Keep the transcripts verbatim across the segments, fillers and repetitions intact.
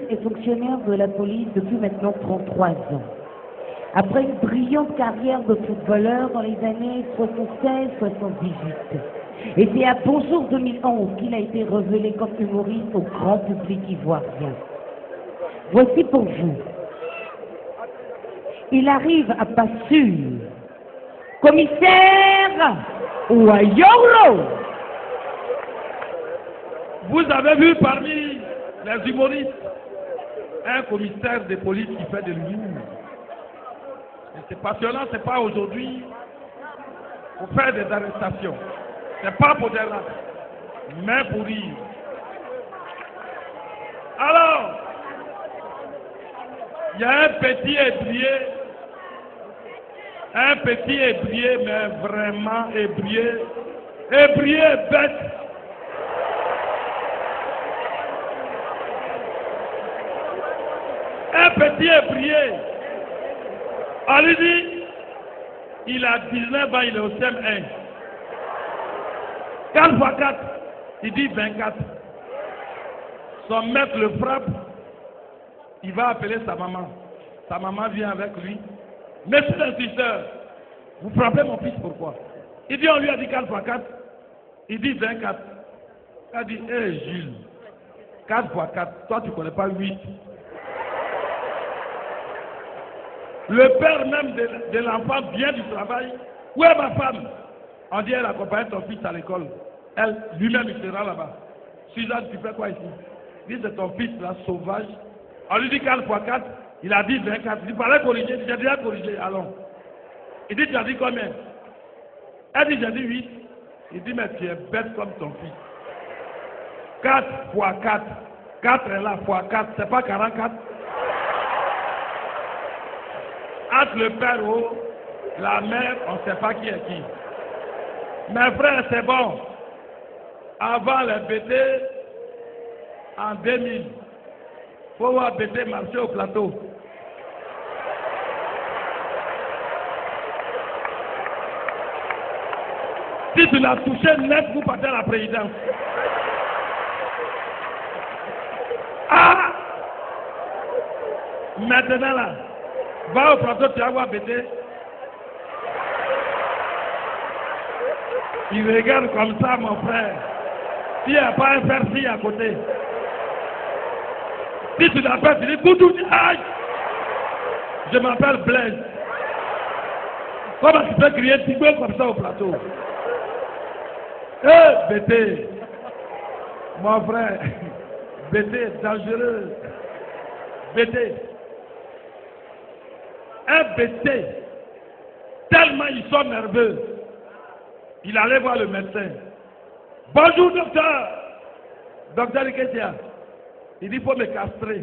est fonctionnaire de la police depuis maintenant trente-trois ans. Après une brillante carrière de footballeur dans les années soixante-seize soixante-dix-huit. Et c'est à Bonjour deux mille onze qu'il a été révélé comme humoriste au grand public ivoirien. Voici pour vous. Il arrive à pas sûr. Commissaire Ouayoro. Vous avez vu parmi les humoristes un commissaire de police qui fait de l'humour. C'est passionnant, c'est pas aujourd'hui pour faire des arrestations. C'est pas pour des rats, mais pour rire. Alors, il y a un petit ébrié, un petit ébrié, mais vraiment ébrié, ébrié bête. Un petit ébrié. On lui dit, il a dix-neuf ans, il est au C M un. quatre fois quatre, il dit vingt-quatre. Son maître le frappe, il va appeler sa maman. Sa maman vient avec lui. Monsieur l'instituteur, vous frappez mon fils, pourquoi? Il dit, on lui a dit quatre fois quatre. Il dit vingt-quatre. Il a dit, hé hey, Jules, quatre fois quatre, toi tu ne connais pas huit. Le père même de, de l'enfant vient du travail. Où est ma femme? On dit, elle accompagne ton fils à l'école. Elle, lui-même, il sera là-bas. Suzanne, tu fais quoi ici? Il dit, c'est ton fils, là, sauvage. On lui dit quatre fois quatre, il a dit vingt-quatre. Il fallait corriger, j'ai déjà corrigé, allons. Il dit, tu as dit combien? Elle dit, j'ai dit huit. Il dit, mais tu es bête comme ton fils. quatre fois quatre. quatre est là, fois quatre, c'est pas quarante-quatre. Entre le père haut, la mère, on ne sait pas qui est qui. Mes frères, c'est bon. Avant les B T, en deux mille, il faut voir B T marcher au plateau. Si tu l'as touché net, vous partez à la présidence. Ah! Maintenant là, va au plateau, tu vas voir B T. Il regarde comme ça, mon frère. S'il n'y a pas un fer-ci à côté. Si tu l'appelles, tu dis Boudou, aïe! Je m'appelle Blaise. Comment tu peux crier Tigbo comme ça au plateau? Eh, hey, B T, mon frère, B T est dangereux. B T. Un B T, tellement ils sont nerveux, il allait voir le médecin. Bonjour docteur. Docteur, qu'est-ce qu'il y a? Il dit, il faut me castrer.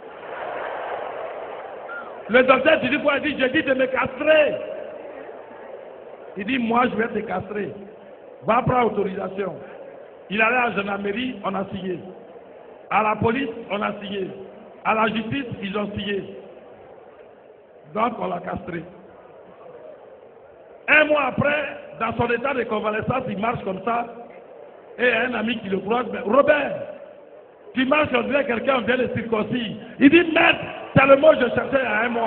Le docteur, tu dis quoi? Il dit, je dis de me castrer. Il dit, moi je vais te castrer. Va prendre autorisation. Il allait à la gendarmerie, on a signé. À la police, on a signé. À la justice, ils ont signé. Donc on l'a castré. Un mois après, dans son état de convalescence, il marche comme ça. Et un ami qui le croise, mais Robert, tu marches, on dirait quelqu'un vient le circoncis. Il dit, maître, c'est le mot que je cherchais à un mois.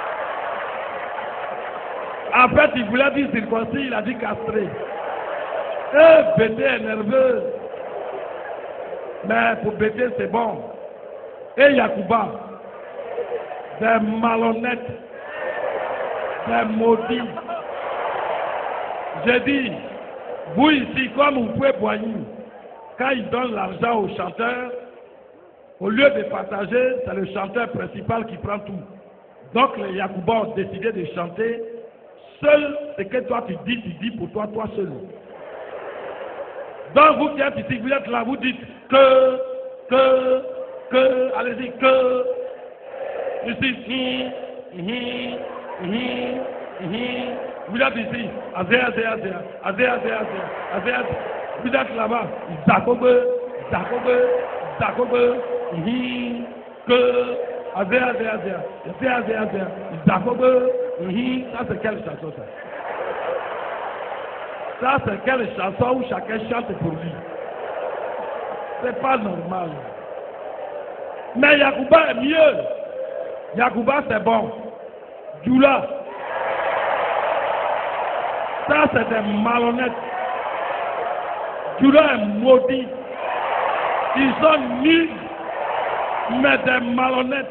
En fait, il voulait dire circoncis, il a dit castré. Eh, B T est nerveux. Mais pour B T, c'est bon. Et Yacouba, des malhonnêtes, des maudits. J'ai dit, vous ici, comme vous pouvez boigner, quand ils donnent l'argent au chanteur, au lieu de partager, c'est le chanteur principal qui prend tout. Donc les Yacouba ont décidé de chanter. Seul ce que toi tu dis, tu dis pour toi, toi seul. Donc vous qui êtes ici, vous êtes là, vous dites que, que, que, allez-y, que, ici, hum, hum, hum, hum. Vous êtes ici, azé, azé, azé, azé, azé, azé, azé, vous êtes là-bas, Zakobe, Zakobe, Zakobe, hum, que, azé, azé, azé, azé, azé, azé, Zakobe, hum, ça c'est quelle chanson ça? Ça c'est quelle chanson où chacun chante pour lui? C'est pas normal. Mais Yacouba est mieux. Yacouba c'est bon. Djoula. Ça c'est des malhonnêtes. Djoula est maudit. Ils sont nuls, mais des malhonnêtes.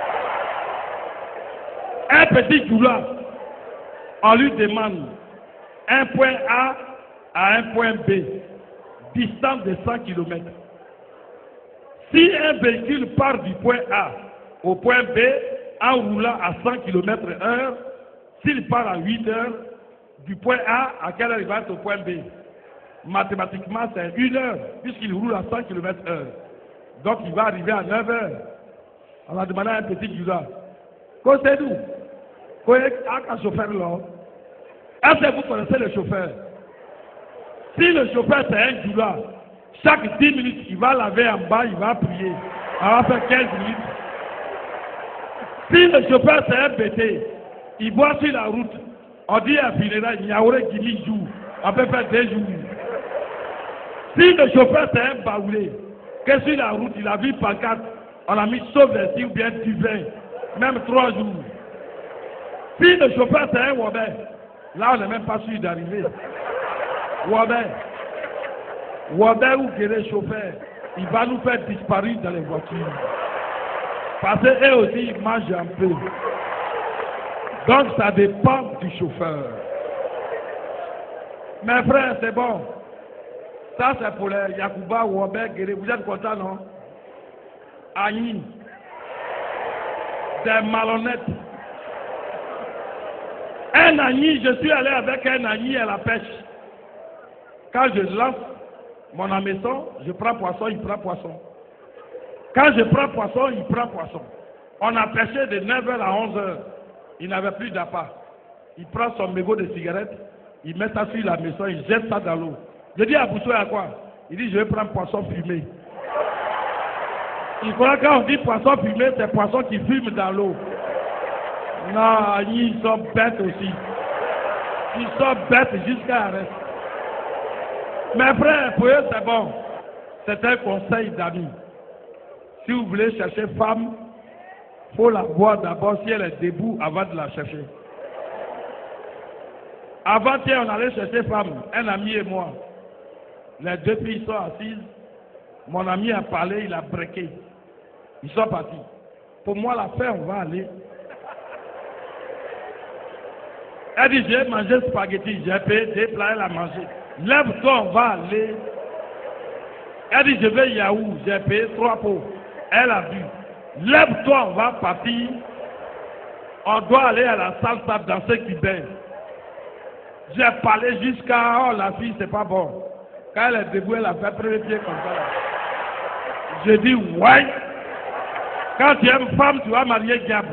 Un petit Djoula, on lui demande un point A à un point B, distance de cent kilomètres. Si un véhicule part du point A au point B en roulant à cent kilomètres heure, s'il part à huit heures, du point A à quelle heure il va être au point B? Mathématiquement, c'est une heure, puisqu'il roule à cent kilomètres heure. Donc, il va arriver à neuf heures. On va demander à un petit Djoula. Qu'est-ce que c'est nous? Un chauffeur là. Est-ce que vous connaissez le chauffeur? Si le chauffeur c'est un Djoula, chaque dix minutes, il va laver en bas, il va prier. On va faire quinze minutes. Si le chauffeur c'est un B T, il boit sur la route. On dit à funérailles, il y a qui dit jour. On peut faire deux jours. Si le chauffeur c'est un baoulé, que sur la route, il a vu pancarte, on a mis sauve les ou bien du vin, même trois jours. Si le chauffeur c'est un Wabé, là on n'est même pas sûr d'arriver. Wabé, Wabé ou Guéré chauffeur, il va nous faire disparaître dans les voitures. Parce qu'eux aussi ils mangent un peu. Donc ça dépend du chauffeur. Mes frères, c'est bon. Ça c'est pour les Yacouba, Wabé, Guéré. Vous êtes contents, non? Agni. Des malhonnêtes. Un agni, je suis allé avec un agni à la pêche. Quand je lance mon hameçon, je prends poisson, il prend poisson. Quand je prends poisson, il prend poisson. On a pêché de neuf heures à onze heures. Il n'avait plus d'appât. Il prend son mégot de cigarette, il met ça sur la maison, il jette ça dans l'eau. Je dis à Bousso à quoi? Il dit je vais prendre poisson fumé. Il croit quand on dit poisson fumé, c'est poisson qui fume dans l'eau. Non, ils sont bêtes aussi. Ils sont bêtes jusqu'à arrêter. Mes frères, pour eux c'est bon. C'est un conseil d'amis. Si vous voulez chercher femme, il faut la voir d'abord si elle est debout avant de la chercher. Avant-hier, on allait chercher femme, un ami et moi. Les deux filles sont assises. Mon ami a parlé, il a breaké. Ils sont partis. Pour moi, la fin, on va aller. Elle dit, j'ai mangé spaghetti, j'ai payé des plats, elle a mangé. Lève-toi, on va aller. Elle dit, je vais Yahoo, j'ai payé trois pots. Elle a vu. Lève-toi, on va partir. On doit aller à la salle pour danser cubain. J'ai parlé jusqu'à, oh la fille, c'est pas bon. Quand elle est debout, elle a fait premier pied comme ça. Je dis, ouais. Quand tu es une femme, tu vas marier diable.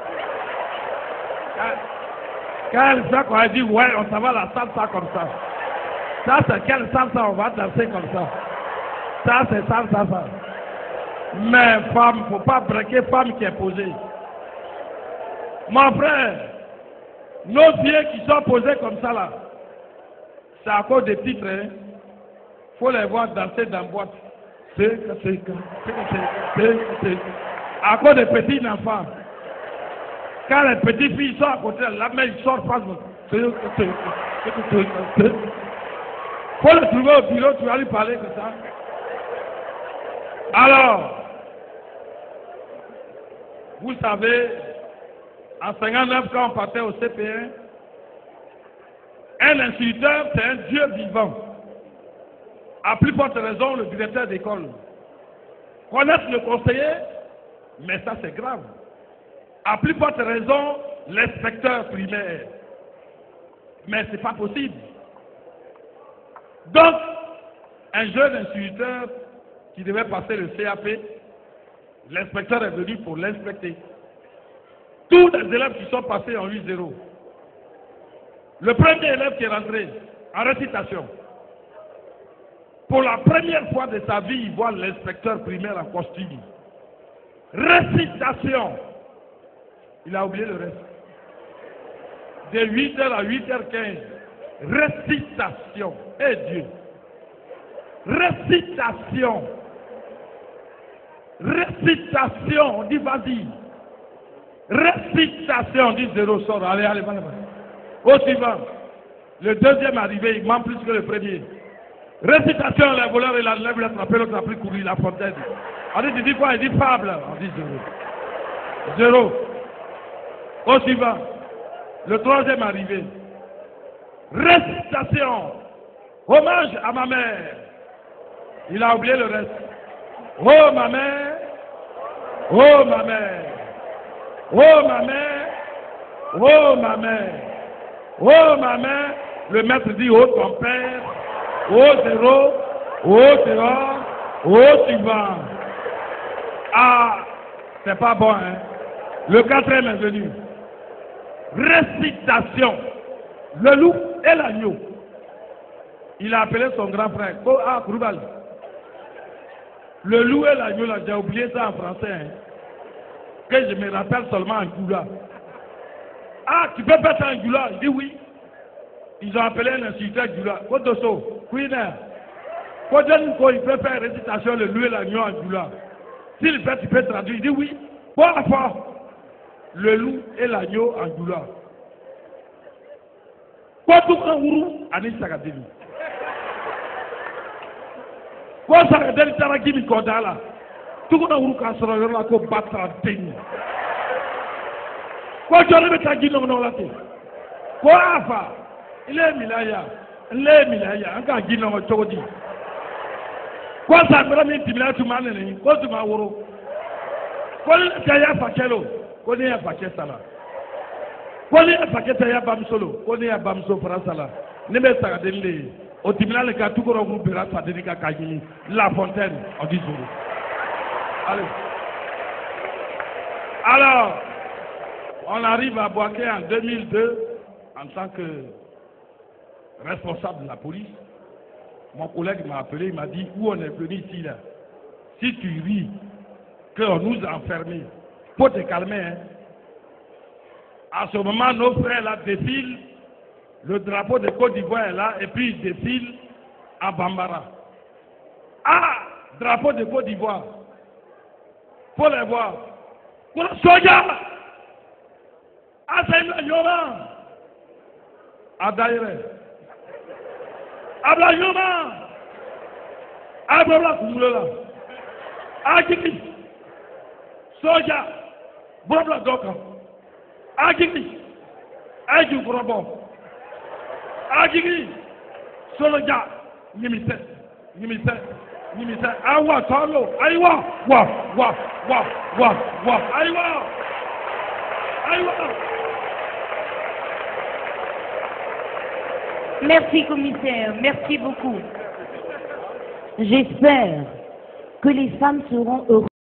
Quand elle sait qu'on a dit, ouais, on s'en va à la salsa comme ça. Ça, c'est quelle salsa on va danser comme ça. Ça, c'est salsa, ça. Mais femme, il ne faut pas breaker femme qui est posée. Mon frère, nos vieux qui sont posés comme ça là, c'est à cause des titres, hein. Il faut les voir danser dans la boîte. À cause des petits enfants. Quand les petites filles sont à côté, la mère ils sortent face. Il faut le trouver au bureau, tu vas lui parler comme ça. Alors, vous savez, en cinquante-neuf, quand on partait au C P un, un instituteur, c'est un Dieu vivant. À plus forte raison, le directeur d'école. Connaître le conseiller, mais ça c'est grave. À plus forte raison, l'inspecteur primaire. Mais ce n'est pas possible. Donc, un jeune instituteur qui devait passer le C A P, l'inspecteur est venu pour l'inspecter. Tous les élèves qui sont passés ont eu zéro. Le premier élève qui est rentré en récitation, pour la première fois de sa vie, il voit l'inspecteur primaire en costume. Récitation. Il a oublié le reste. De huit heures à huit heures quinze. Récitation. Eh Dieu. Récitation. Récitation, on dit vas-y. Récitation, on dit zéro, sort. Allez, allez, allez. Au suivant. Le deuxième arrivé, il ment plus que le premier. Récitation, les voleurs, il enlève, il a attrapé, l'autre a pris courir la fontaine. On dit, tu dis quoi? Il dit fable. On dit zéro. Zéro. Au suivant. Le troisième arrivé. Récitation. Hommage à ma mère. Il a oublié le reste. Oh ma mère. Oh ma mère. Oh ma mère. Oh ma mère. Oh ma mère. Le maître dit oh ton père. Oh zéro. Oh dehors. Oh suivant. Ah, c'est pas bon, hein. Le quatrième est venu. Récitation. Le loup et l'agneau. Il a appelé son grand frère. Oh, ah, Kouroubal. Le loup et l'agneau, là, j'ai oublié ça en français. Hein. Que je me rappelle seulement en goula. Ah, tu peux faire ça en goula? Il dit oui. Ils ont appelé un instituteur goula. Kodoso, Queener. Kodoso, il peut faire récitation le loup et l'agneau en goula. S'il fait, tu peux traduire. Il dit oui. Pour la fois, le loup et l'agneau en goula. Kodoso, Anis Sagadini. Ko sa del tara gimi ko dala tuko na uruka soro yorla ko batra ding ko jore be tagi no no lati ko afa ile milaya ile milaya anga gino ko chogodi ko sa bra mi timila tu manene ko tu ma woro ko ta ya fakelo ko ni ya fakesala ko ni ya faketa ya bamsolo ko ni ya bamso frasala ne be sa delle. Au tribunal, le cas tout le monde verra sa dédicace à La Fontaine, en dix jours. Allez. Alors, on arrive à Boaké en deux mille deux, en tant que responsable de la police. Mon collègue m'a appelé, il m'a dit, où on est venu ici, là. Si tu ris qu'on nous a enfermés, faut te calmer, hein. À ce moment, nos frères là défilent. Le drapeau de Côte d'Ivoire est là et puis il défile à Bambara. Ah, drapeau de Côte d'Ivoire. Faut les voir. Soja! Ah, c'est une Yoma! Adaire. Abla Yoma! Abla Kumulola. Agiki. Soja! Bobla Doka. Agiki. Aju Grobo. Agigi, Soloja, Nimise, Nimise, Nimise, Awa, Tolo, Aiwa, Wa, Wa, Wa, Wa, Wa, Aiwa, Aiwa. Merci commissaire, merci beaucoup. J'espère que les femmes seront heureuses.